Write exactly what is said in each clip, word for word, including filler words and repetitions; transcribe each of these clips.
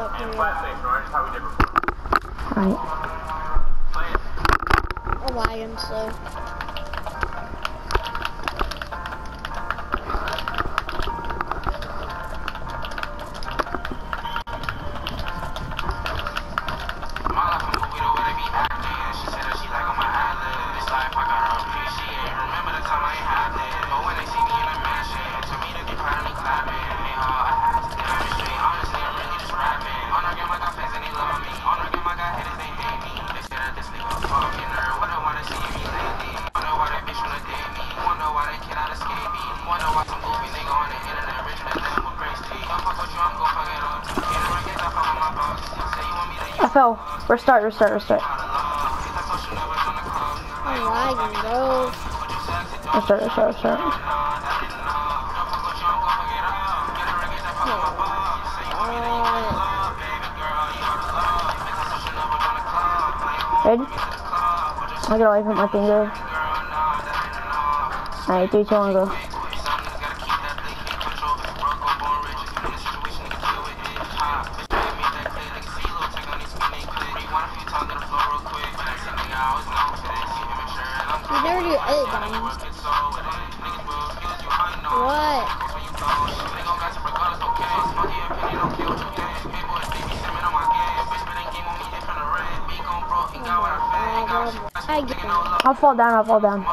up, hurry up. Alright. Oh, why I'm slow. I fell. Restart, restart, restart. I'm lagging, bro. Restart, restart, restart. Ready? I gotta wipe up my finger. Alright, three, two, one, go. You never do eight diamonds. What? I'll fall down, I'll fall down.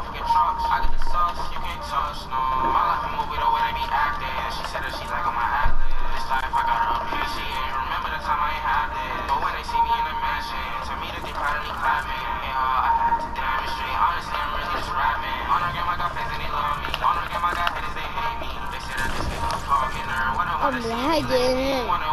I'm lagging.